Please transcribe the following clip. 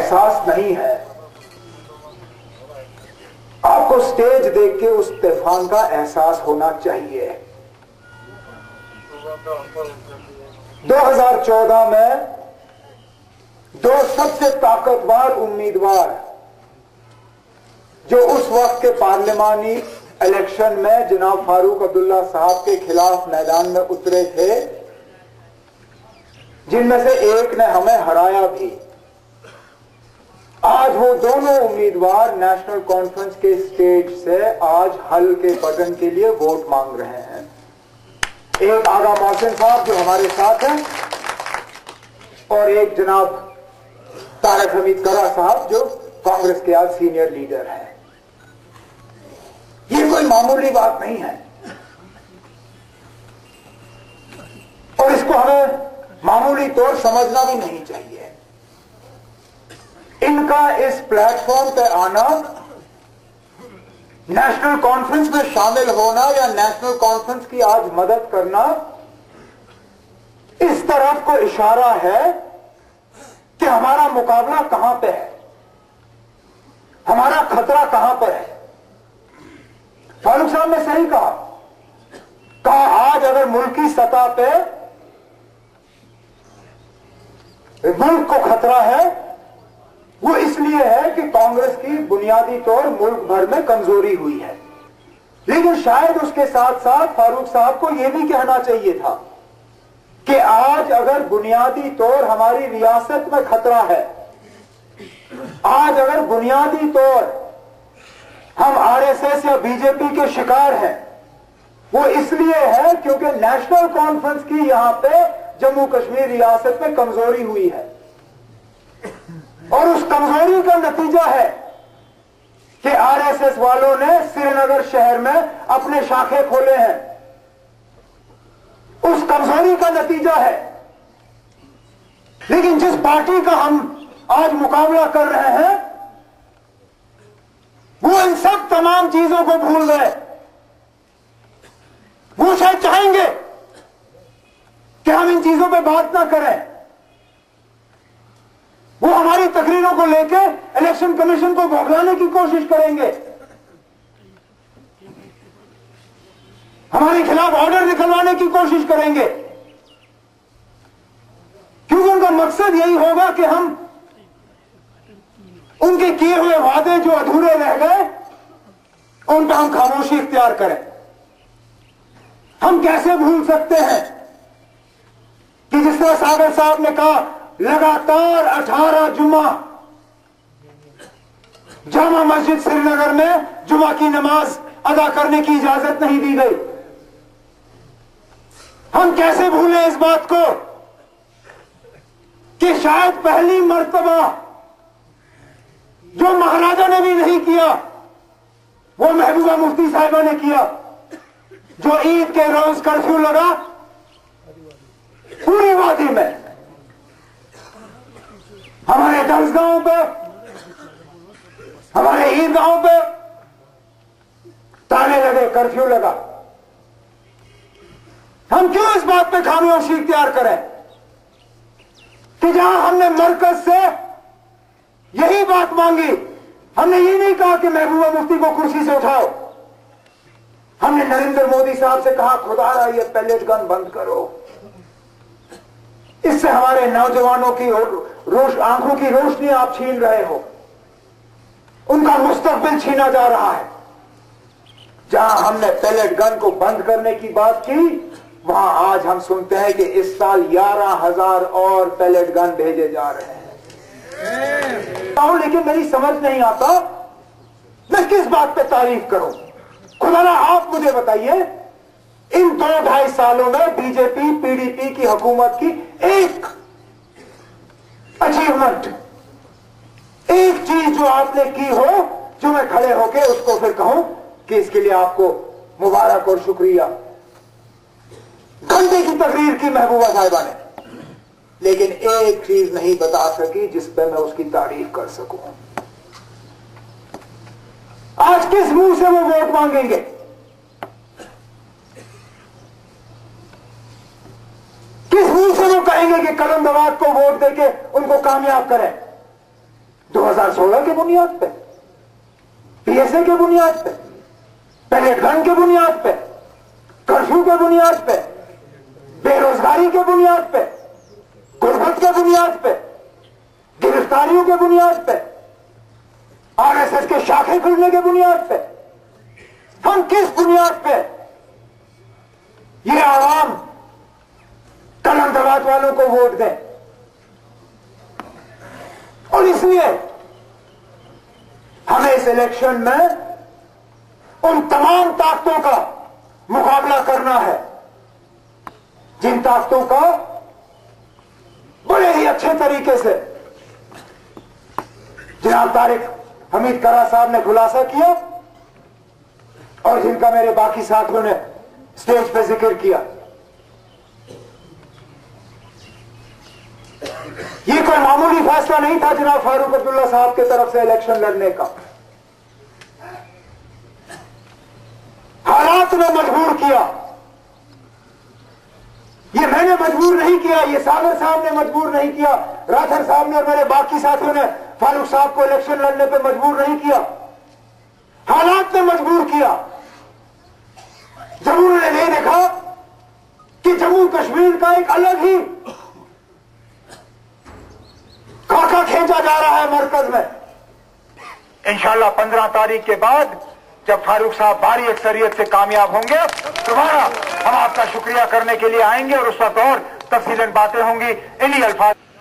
एहसास नहीं है। आपको स्टेज देख के उस तूफान का एहसास होना चाहिए। 2014 में दो सबसे ताकतवर उम्मीदवार जो उस वक्त के पार्लिमानी इलेक्शन में जनाब फारूक अब्दुल्ला साहब के खिलाफ मैदान में उतरे थे, जिनमें से एक ने हमें हराया भी, आज वो दोनों उम्मीदवार नेशनल कॉन्फ्रेंस के स्टेज से आज हल के बटन के लिए वोट मांग रहे हैं। एक आगा मोहसिन साहब जो हमारे साथ हैं और एक जनाब तारक हमीद करा साहब जो कांग्रेस के आज सीनियर लीडर हैं। ये कोई मामूली बात नहीं है और इसको हमें मामूली तौर समझना भी नहीं चाहिए। इनका इस प्लेटफॉर्म पे आना, नेशनल कॉन्फ्रेंस में शामिल होना या नेशनल कॉन्फ्रेंस की आज मदद करना, इस तरफ को इशारा है कि हमारा मुकाबला कहां पे है, हमारा खतरा कहां पर है। फारूक साहब ने सही कहा आज अगर मुल्की सतह पे मुल्क को खतरा है, वो इसलिए है कि कांग्रेस की बुनियादी तौर मुल्क भर में कमजोरी हुई है। लेकिन शायद उसके साथ साथ फारूक साहब को यह भी कहना चाहिए था कि आज अगर बुनियादी तौर हमारी रियासत में खतरा है, आज अगर बुनियादी तौर हम आरएसएस या बीजेपी के शिकार हैं, वो इसलिए है क्योंकि नेशनल कॉन्फ्रेंस की यहां पे जम्मू कश्मीर रियासत में कमजोरी हुई है और उस कमजोरी का नतीजा है कि आरएसएस वालों ने श्रीनगर शहर में अपने शाखे खोले हैं। उस कमजोरी का नतीजा है। लेकिन जिस पार्टी का हम आज मुकाबला कर रहे हैं, वो इन सब तमाम चीजों को भूल गए। वो शायद चाहेंगे कि हम इन चीजों पे बात ना करें। वो हमारी तकरीरों को लेके इलेक्शन कमीशन को भुगलाने की कोशिश करेंगे, हमारे खिलाफ ऑर्डर निकलवाने की कोशिश करेंगे, क्योंकि उनका मकसद यही होगा कि हम उनके किए हुए वादे जो अधूरे रह गए उन पर हम खामोशी इख्तियार करें। हम कैसे भूल सकते हैं कि जिस तरह सागर साहब ने कहा, लगातार 18 जुमा जामा मस्जिद श्रीनगर में जुमा की नमाज अदा करने की इजाजत नहीं दी गई। हम कैसे भूलें इस बात को कि शायद पहली मर्तबा जो महाराजा ने भी नहीं किया, वो महबूबा मुफ्ती साहिबा ने किया, जो ईद के रोज कर्फ्यू लगा पूरी वादी में, हमारे दरसगाहों पे, हमारे ईदगाहों पे ताले लगे, कर्फ्यू लगा। हम क्यों इस बात पे खामोशी इख्तियार करें कि जहां हमने मरकज से यही बात मांगी, हमने ये नहीं कहा कि महबूबा मुफ्ती को कुर्सी से उठाओ, हमने नरेंद्र मोदी साहब से कहा खुदारा ये पैलेट गन बंद करो, इससे हमारे नौजवानों की आंखों की रोशनी आप छीन रहे हो, उनका मुस्तकबिल छीना जा रहा है। जहां हमने पैलेट गन को बंद करने की बात की, वहां आज हम सुनते हैं कि इस साल 11,000 और पैलेट गन भेजे जा रहे हैं। लेकिन मेरी समझ नहीं आता मैं किस बात पे तारीफ करूं। खुदा आप मुझे बताइए, इन 2-2.5 सालों में बीजेपी पीडीपी की हुकूमत की एक अचीवमेंट, एक चीज जो आपने की हो, जो मैं खड़े होके उसको फिर कहूं कि इसके लिए आपको मुबारक और शुक्रिया। घंटे की तकरीर की महबूबा साहिबा ने, लेकिन एक चीज नहीं बता सकी जिस पे मैं उसकी तारीफ कर सकूं। आज किस मुंह से वो वोट मांगेंगे? किस मुंह से वो कहेंगे कि कलम दवात को वोट देके उनको कामयाब करें? 2016 के बुनियाद पे, पीएसए के बुनियाद पे, पैलेट गन के बुनियाद पे, कर्फ्यू के बुनियाद पे, बेरोजगारी के बुनियाद पे, गुर्बत के बुनियाद पे, गिरफ्तारियों के बुनियाद पे, आरएसएस के शाखे खुलने के बुनियाद पे, हम किस बुनियाद पे ये आवाम कलम दबात वालों को वोट दें? और इसलिए हमें इस इलेक्शन में उन तमाम ताकतों का मुकाबला करना है जिन ताकतों का बड़े ही अच्छे तरीके से जनाब तारिक हमीद करा साहब ने खुलासा किया और जिनका मेरे बाकी साथियों ने स्टेज पे जिक्र किया। ये कोई मामूली फैसला नहीं था जनाब फारूक अब्दुल्ला साहब की तरफ से इलेक्शन लड़ने का। हालात ने मजबूर किया, ये मैंने मजबूर नहीं किया, ये सागर साहब ने मजबूर नहीं किया, राठौर साहब ने और मेरे बाकी साथियों ने फारूक साहब को इलेक्शन लड़ने पे मजबूर नहीं किया। हालात ने मजबूर किया। जब उन्होंने नहीं देखा कि जम्मू कश्मीर का एक अलग ही खाका खींचा जा रहा है मरकज में। इंशाल्लाह 15 तारीख के बाद जब फारूक साहब भारी अक्सरियत से कामयाब होंगे दोबारा हम आपका शुक्रिया करने के लिए आएंगे और उस वक्त और तफसीलन बातें होंगी। इन्हीं अल्फाज